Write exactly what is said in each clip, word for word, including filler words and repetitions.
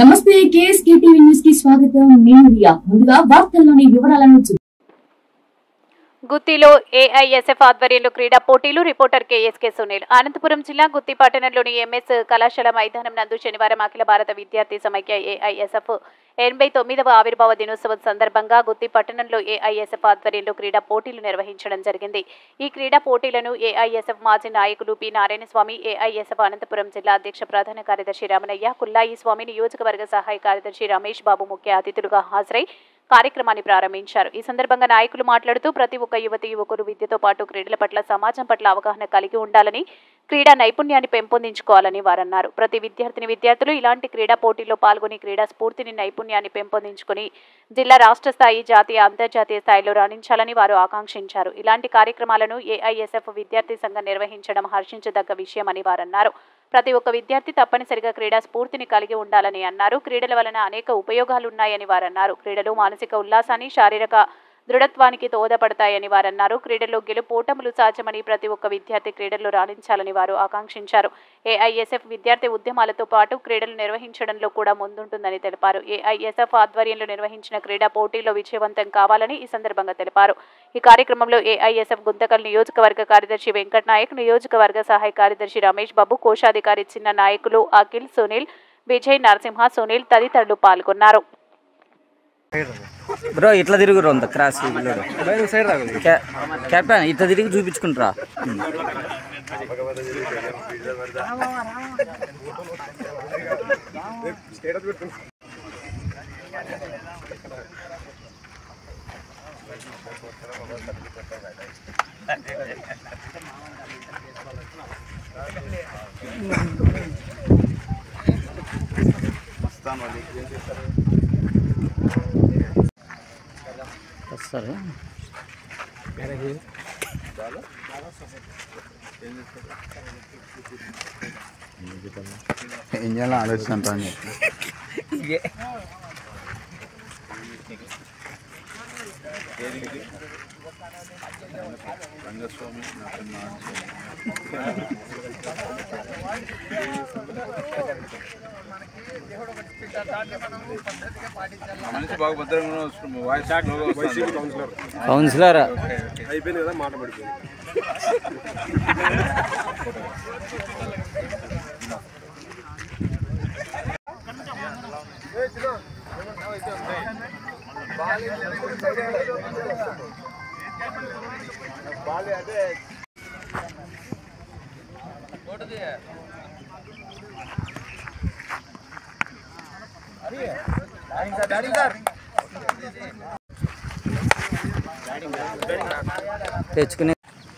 నమస్తే KSK TV news కి స్వాగతం. నేను రియా. ముందుగా వార్తల్లోని వివరాలను చూద్దాం. గుత్తిలో ఏఐఎస్ఎఫ్ ఆధ్వర్యంలో క్రీడా పోటీలు. Reporter KSK Sunil. అనంతపురం జిల్లా గుత్తి పట్టణంలోని ఎంఎస్ కళాశాల మైదానం నందు శనివారం అఖిల భారత విద్యార్థి సమైక్య ఏఐఎస్ఎఫ్ ఎనభై తొమ్మిదవ ఆవిర్భావ దినోత్సవం సందర్భంగా గుత్తి పట్టణంలో ఏఐఎస్ఎఫ్ ఆధ్వర్యంలో క్రీడా పోటీలు నిర్వహించడం జరిగింది. ఈ క్రీడా పోటీలను ఏఐఎస్ఎఫ్ మాజీ నాయకులు పి నారాయణస్వామి, ఏఐఎస్ఎఫ్ అనంతపురం జిల్లా అధ్యక్ష ప్రధాన కార్యదర్శి రామనయ్య, కుల్లాయి స్వామి, నియోజకవర్గ సహాయ కార్యదర్శి రమేష్ బాబు ముఖ్య అతిథులుగా హాజరై కార్యక్రమాన్ని ప్రారంభించారు. ఈ సందర్భంగా నాయకులు మాట్లాడుతూ ప్రతి ఒక్క యువతి యువకులు విద్యతో పాటు క్రీడల పట్ల సమాజం పట్ల అవగాహన కలిగి ఉండాలని, క్రీడా నైపుణ్యాన్ని పెంపొందించుకోవాలని వారన్నారు. ప్రతి విద్యార్థిని విద్యార్థులు ఇలాంటి క్రీడా పోటీల్లో పాల్గొని క్రీడా స్ఫూర్తిని నైపుణ్యాన్ని పెంపొందించుకుని జిల్లా రాష్ట్ర స్థాయి, జాతీయ, అంతర్జాతీయ స్థాయిలో రాణించాలని వారు ఆకాంక్షించారు. ఇలాంటి కార్యక్రమాలను ఏఐఎస్ఎఫ్ విద్యార్థి సంఘం నిర్వహించడం హర్షించదగ్గ విషయమని వారన్నారు. ప్రతి ఒక్క విద్యార్థి తప్పనిసరిగా క్రీడా స్ఫూర్తిని కలిగి ఉండాలని అన్నారు. క్రీడల వలన అనేక ఉపయోగాలున్నాయని వారన్నారు. క్రీడలు మానసిక ఉల్లాసాన్ని, శారీరక దృఢత్వానికి దోహదపడతాయని వారన్నారు. క్రీడల్లో గెలుపోటములు సాధ్యమని ప్రతి ఒక్క విద్యార్థి క్రీడల్లో రాణించాలని వారు ఆకాంక్షించారు. ఏఐఎస్ఎఫ్ విద్యార్థి ఉద్యమాలతో పాటు క్రీడలు నిర్వహించడంలో కూడా ముందుంటుందని తెలిపారు. ఏఐఎస్ఎఫ్ ఆధ్వర్యంలో నిర్వహించిన క్రీడా పోటీల్లో విజయవంతం కావాలని ఈ సందర్భంగా తెలిపారు. ఈ కార్యక్రమంలో ఏఐఎస్ఎఫ్ గుంతకల్ నియోజకవర్గ కార్యదర్శి వెంకట్ నాయక్, నియోజకవర్గ సహాయ కార్యదర్శి రమేష్ బాబు, కోశాధికారి చిన్న నాయకులు అఖిల్, సునీల్, విజయ్, నరసింహ, సునీల్ తదితరులు పాల్గొన్నారు. బ్రో ఇట్లా తిరుగురు అంత క్రాస్ క్యాప్టెన్ ఇట్లా తిరిగి చూపించుకుంటారా? సరే ఏం చేయాలో ఆలోచిస్తాను. రంగస్వామి కౌన్సిలర్ అయిపోయింది కదా, మాట పడిపోయింది. తెచ్చుకునే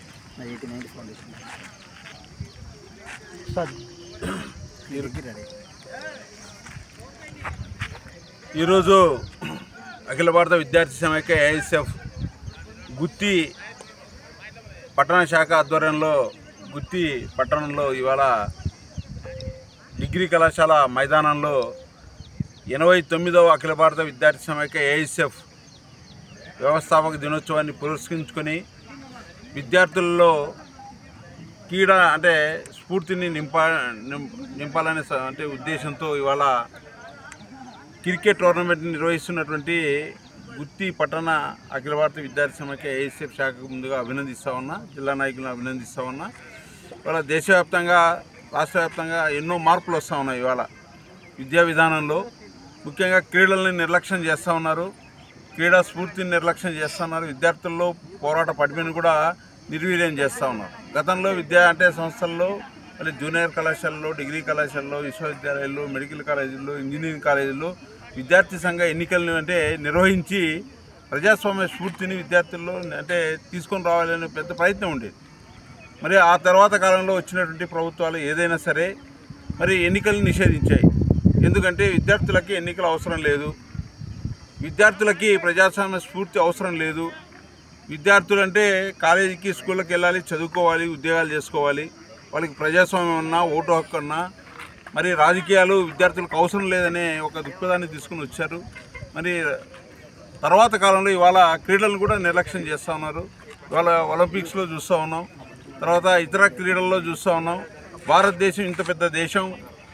ఈరోజు అఖిల భారత విద్యార్థి సమైక్య ఏఐఎస్ఎఫ్ గుత్తి పట్టణ శాఖ ఆధ్వర్యంలో గుత్తి పట్టణంలో ఇవాళ డిగ్రీ కళాశాల మైదానంలో ఎనభై తొమ్మిదవ అఖిల భారత విద్యార్థి సమైక్య ఏఐఎస్ఎఫ్ వ్యవస్థాపక దినోత్సవాన్ని పురస్కరించుకొని విద్యార్థులలో క్రీడా అంటే స్ఫూర్తిని నింపా నింపాలనే అంటే ఉద్దేశంతో ఇవాళ క్రికెట్ టోర్నమెంట్ని నిర్వహిస్తున్నటువంటి గుత్తి పట్టణ అఖిల భారత విద్యార్థి సమైక్య ఏఐఎస్ఎఫ్ శాఖకు ముందుగా అభినందిస్తూ ఉన్నా, జిల్లా నాయకులను అభినందిస్తూ ఉన్నా. ఇవాళ దేశవ్యాప్తంగా, రాష్ట్ర వ్యాప్తంగా ఎన్నో మార్పులు వస్తూ ఉన్నాయి. ఇవాళ విద్యా విధానంలో ముఖ్యంగా క్రీడల్ని నిర్లక్ష్యం చేస్తూ ఉన్నారు, క్రీడా స్ఫూర్తిని నిర్లక్ష్యం చేస్తున్నారు. విద్యార్థుల్లో పోరాట పటిమని కూడా నిర్వీర్యం చేస్తూ ఉన్నారు. గతంలో విద్యా అంటే సంస్థల్లో, అంటే జూనియర్ కళాశాలలో, డిగ్రీ కళాశాలలో, విశ్వవిద్యాలయాల్లో, మెడికల్ కాలేజీల్లో, ఇంజనీరింగ్ కాలేజీల్లో విద్యార్థి సంఘ ఎన్నికలను అంటే నిర్వహించి ప్రజాస్వామ్య స్ఫూర్తిని విద్యార్థుల్లో అంటే తీసుకొని రావాలనే పెద్ద ప్రయత్నం ఉండేది. మరి ఆ తర్వాత కాలంలో వచ్చినటువంటి ప్రభుత్వాలు ఏదైనా సరే మరి ఎన్నికలను నిషేధించాయి. ఎందుకంటే విద్యార్థులకి ఎన్నికలు అవసరం లేదు, విద్యార్థులకి ప్రజాస్వామ్య స్ఫూర్తి అవసరం లేదు. విద్యార్థులంటే కాలేజీకి, స్కూళ్ళకి వెళ్ళాలి, చదువుకోవాలి, ఉద్యోగాలు చేసుకోవాలి. వాళ్ళకి ప్రజాస్వామ్యం ఉన్నా, ఓటు హక్కు ఉన్నా, మరి రాజకీయాలు విద్యార్థులకు అవసరం లేదనే ఒక దృక్పథాన్ని తీసుకుని వచ్చారు. మరి తర్వాత కాలంలో ఇవాళ క్రీడలను కూడా నిర్లక్ష్యం చేస్తూ ఉన్నారు. ఇవాళ ఒలింపిక్స్లో చూస్తూ ఉన్నాం, తర్వాత ఇతర క్రీడల్లో చూస్తూ ఉన్నాం. భారతదేశం ఇంత పెద్ద దేశం,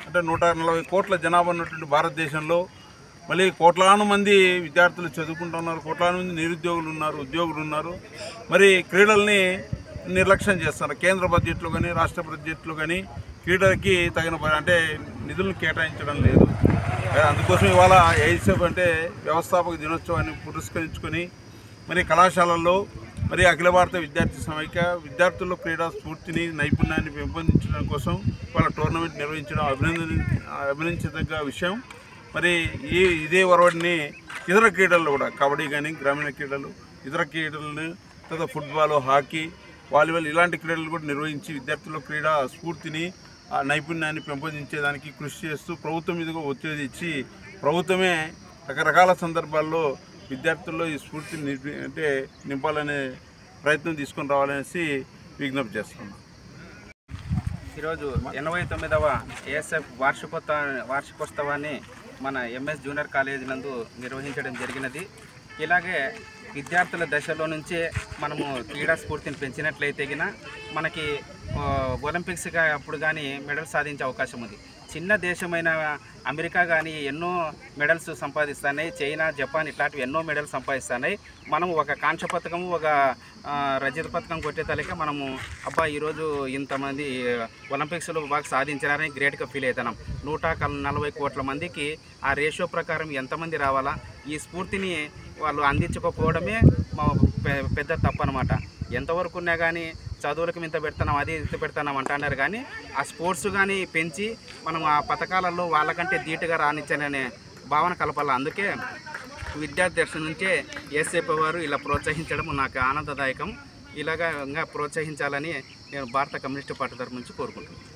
అంటే నూట నలభై కోట్ల జనాభా ఉన్నటువంటి భారతదేశంలో మళ్ళీ కోట్లాను మంది విద్యార్థులు చదువుకుంటున్నారు, కోట్లాను మంది నిరుద్యోగులు ఉన్నారు, ఉద్యోగులు ఉన్నారు. మరి క్రీడల్ని నిర్లక్ష్యం చేస్తున్నారు. కేంద్ర బడ్జెట్లో కానీ రాష్ట్ర బడ్జెట్లో కానీ క్రీడలకి తగిన అంటే నిధులను కేటాయించడం లేదు. అందుకోసం ఇవాళ ఏఐఎస్ఎఫ్ అంటే వ్యవస్థాపక దినోత్సవాన్ని పురస్కరించుకొని మరి కళాశాలల్లో మరి అఖిల భారత విద్యార్థి సమైక్య విద్యార్థుల్లో క్రీడా స్ఫూర్తిని నైపుణ్యాన్ని పెంపొందించడం కోసం వాళ్ళ టోర్నమెంట్ నిర్వహించడం అభినందన అభినందించదగ్గ విషయం. మరి ఈ ఇదే ఒరవడిని ఇతర క్రీడల్లో కూడా కబడ్డీ కానీ గ్రామీణ క్రీడలు ఇతర క్రీడలను తర్వాత ఫుట్బాల్, హాకీ, వాలీబాల్ ఇలాంటి క్రీడలు కూడా నిర్వహించి విద్యార్థుల్లో క్రీడా స్ఫూర్తిని ఆ నైపుణ్యాన్ని పెంపొందించేదానికి కృషి చేస్తూ ప్రభుత్వం మీదుగా ఒత్తిడి ఇచ్చి ప్రభుత్వమే రకరకాల సందర్భాల్లో విద్యార్థుల్లో ఈ స్ఫూర్తిని నింపి అంటే నింపాలనే ప్రయత్నం తీసుకొని రావాలనేసి విజ్ఞప్తి చేస్తున్నాం. ఈరోజు ఎనభై తొమ్మిదవ ఏఎస్ఎఫ్ వార్షికోత్సవ వార్షికోత్సవాన్ని మన ఎంఎస్ జూనియర్ కాలేజీ నందు నిర్వహించడం జరిగినది. ఇలాగే విద్యార్థుల దశలో నుంచే మనము క్రీడా స్ఫూర్తిని పెంచినట్లయితే గిన మనకి ఒలింపిక్స్గా అప్పుడు కానీ మెడల్ సాధించే అవకాశం ఉంది. చిన్న దేశమైన అమెరికా కానీ ఎన్నో మెడల్స్ సంపాదిస్తున్నాయి, చైనా, జపాన్ ఇట్లాంటివి ఎన్నో మెడల్స్ సంపాదిస్తున్నాయి. మనము ఒక కాంస్య పథకము ఒక రజత పథకం కొట్టే తలకే మనము అబ్బా ఈరోజు ఇంతమంది ఒలింపిక్స్లో బాగా సాధించారని గ్రేట్గా ఫీల్ అవుతున్నాం. నూట నలభై కోట్ల మందికి ఆ రేషియో ప్రకారం ఎంతమంది రావాలా, ఈ స్ఫూర్తిని వాళ్ళు అందించకపోవడమే మా పెద్ద తప్పు అనమాట. ఎంతవరకు ఉన్నా కానీ చదువులకు ఇంత పెడుతున్నాం అది ఇంత పెడుతున్నాం అంటున్నారు, కానీ ఆ స్పోర్ట్స్ కానీ పెంచి మనం ఆ పథకాలలో వాళ్ళకంటే ధీటుగా రాణించాలనే భావన కలపాలి. అందుకే విద్యార్థి దర్శనం నుంచే ఏఎస్ఎఫ్ వారు ఇలా ప్రోత్సహించడం నాకు ఆనందదాయకం. ఇలాగా ఇంకా ప్రోత్సహించాలని నేను భారత కమ్యూనిస్టు పార్టీ తరఫు నుంచి కోరుకుంటున్నాను.